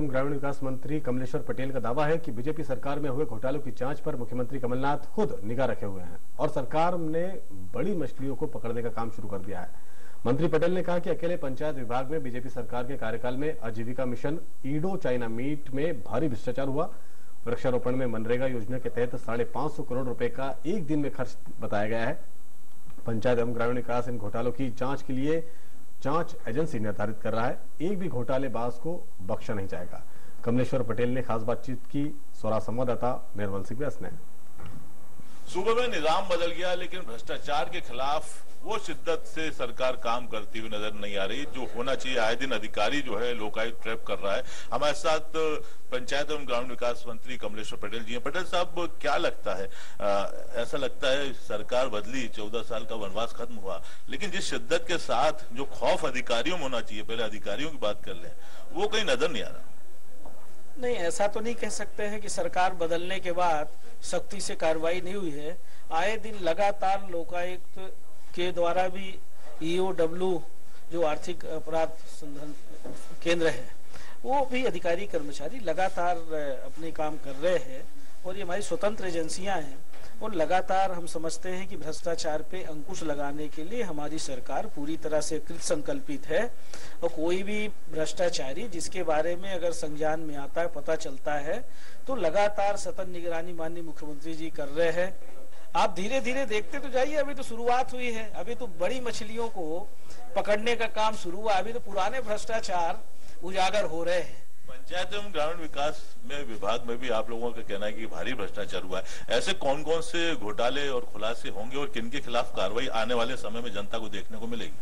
ग्रामीण विकास मंत्री कमलेश्वर पटेल का दावा है कि बीजेपी सरकार में हुए घोटालों की जांच पर मुख्यमंत्री कमलनाथ खुद निगाह रखे हुए हैं और सरकार ने बड़ी मछलियों को पकड़ने का काम शुरू कर दिया है। मंत्री पटेल ने कहा कि अकेले पंचायत विभाग में बीजेपी सरकार के कार्यकाल में आजीविका मिशन ईडो चाइना मीट में भारी भ्रष्टाचार हुआ। वृक्षारोपण में मनरेगा योजना के तहत 550 करोड़ रुपए का एक दिन में खर्च बताया गया है। पंचायत एवं ग्रामीण विकास इन घोटालों की जांच के लिए जांच एजेंसी निर्धारित कर रहा है। एक भी घोटालेबाज को बख्शा नहीं जाएगा। कमलेश्वर पटेल ने खास बातचीत की। स्वरा संवाददाता निर्मल सिंह व्यास ने। सूबे में निजाम बदल गया, लेकिन भ्रष्टाचार के खिलाफ वो शिद्दत से सरकार काम करती हुई नजर नहीं आ रही। जो होना चाहिए, आए दिन अधिकारी जो है लोकायुक्त ट्रैप कर रहा है। हमारे साथ पंचायत एवं ग्रामीण विकास मंत्री कमलेश्वर पटेल जी हैं। पटेल साहब, क्या लगता है, ऐसा लगता है सरकार बदली, 14 साल का वनवास खत्म हुआ, लेकिन जिस शिद्दत के साथ जो खौफ अधिकारियों में होना चाहिए, पहले अधिकारियों की बात कर लें, वो कहीं नजर नहीं आ रहा। नहीं, ऐसा तो नहीं कह सकते हैं कि सरकार बदलने के बाद सख्ती से कार्रवाई नहीं हुई है। आए दिन लगातार लोकायुक्त के द्वारा भी EOW जो आर्थिक अपराध संधान केंद्र है, वो भी अधिकारी कर्मचारी लगातार अपने काम कर रहे हैं और ये हमारी स्वतंत्र एजेंसियां हैं और लगातार हम समझते हैं कि भ्रष्टाचार पे अंकुश लगाने के लिए हमारी सरकार पूरी तरह से कृत संकल्पित है। और कोई भी भ्रष्टाचारी जिसके बारे में अगर संज्ञान में आता है, पता चलता है, तो लगातार सतत निगरानी माननीय मुख्यमंत्री जी कर रहे हैं। आप धीरे धीरे देखते तो जाइए, अभी तो शुरुआत हुई है, अभी तो बड़ी मछलियों को पकड़ने का काम शुरू हुआ, अभी तो पुराने भ्रष्टाचार उजागर हो रहे हैं। पंचायत एवं ग्रामीण विकास में विभाग में भी आप लोगों का कहना है कि भारी भ्रष्टाचार हुआ है। ऐसे कौन कौन से घोटाले और खुलासे होंगे और किन के खिलाफ कार्रवाई आने वाले समय में जनता को देखने को मिलेगी?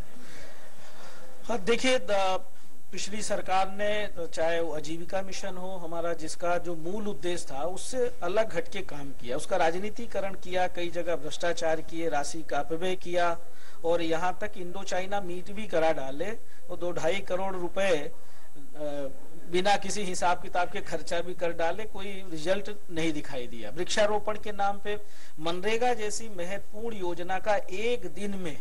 हाँ, देखिए, पिछली सरकार ने, चाहे वो आजीविका मिशन हो हमारा, जिसका जो मूल उद्देश्य था उससे अलग हटके काम किया, उसका राजनीतिकरण किया, कई जगह भ्रष्टाचार किए, राशि का अपव्यय किया और यहाँ तक इंडो चाइना मीट भी करा डाले और 2-2.5 करोड़ रुपए बिना किसी हिसाब किताब के खर्चा भी कर डाले, कोई रिजल्ट नहीं दिखाई दिया। वृक्षारोपण के नाम पे मनरेगा जैसी महत्वपूर्ण योजना का एक दिन में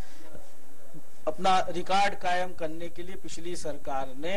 अपना रिकॉर्ड कायम करने के लिए पिछली सरकार ने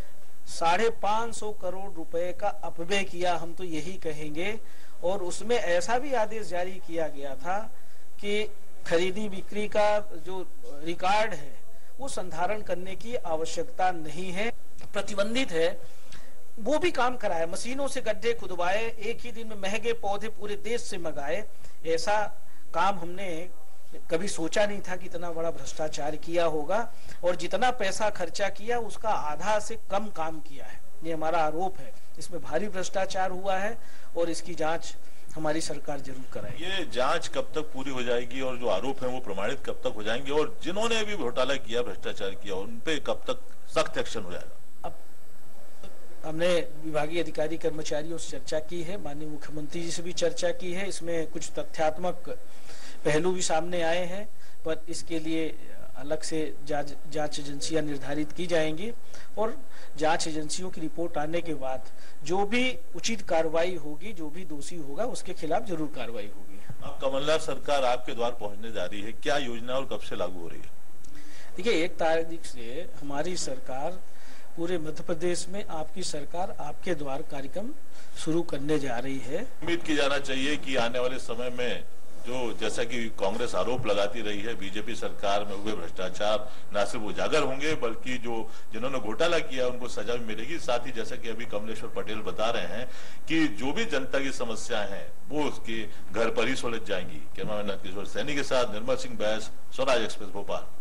550 करोड़ रुपए का अपव्यय किया, हम तो यही कहेंगे। और उसमें ऐसा भी आदेश जारी किया गया था कि खरीदी बिक्री का जो रिकॉर्ड है वो संधारण करने की आवश्यकता नहीं है, प्रतिबंधित है। वो भी काम कराए, मशीनों से गड्ढे खुदवाए, एक ही दिन में महंगे पौधे पूरे देश से मंगाए। ऐसा काम हमने कभी सोचा नहीं था कि इतना बड़ा भ्रष्टाचार किया होगा और जितना पैसा खर्चा किया उसका आधा से कम काम किया है। ये हमारा आरोप है, इसमें भारी भ्रष्टाचार हुआ है और इसकी जांच हमारी सरकार जरूर कराएगी। ये जांच कब तक पूरी हो जाएगी और जो आरोप है वो प्रमाणित कब तक हो जाएंगे, और जिन्होंने भी घोटाला किया, भ्रष्टाचार किया, उन पे कब तक सख्त एक्शन हो जाएगा? अब हमने विभागीय अधिकारी कर्मचारियों से चर्चा की है, माननीय मुख्यमंत्री जी से भी चर्चा की है। इसमें कुछ तथ्यात्मक पहलू भी सामने आए हैं, पर इसके लिए अलग से जांच एजेंसियां निर्धारित की जाएंगी और जांच एजेंसियों की रिपोर्ट आने के बाद जो भी उचित कार्रवाई होगी, जो भी दोषी होगा उसके खिलाफ जरूर कार्रवाई होगी। अब कमलनाथ सरकार आपके द्वार पहुंचने जा रही है, क्या योजना और कब से लागू हो रही है? देखिए, 1 तारीख से हमारी सरकार पूरे मध्य प्रदेश में आपकी सरकार आपके द्वार कार्यक्रम शुरू करने जा रही है। उम्मीद की जाना चाहिए कि आने वाले समय में जो, जैसा कि कांग्रेस आरोप लगाती रही है, बीजेपी सरकार में हुए भ्रष्टाचार न सिर्फ उजागर होंगे बल्कि जिन्होंने घोटाला किया उनको सजा भी मिलेगी। साथ ही जैसा कि अभी कमलेश्वर पटेल बता रहे हैं कि जो भी जनता की समस्याएं हैं वो उसके घर पर ही सुलझ जाएंगी। कैमरामैन किशोर सैनी के साथ निर्मल सिंह व्यास, स्वराज एक्सप्रेस, भोपाल।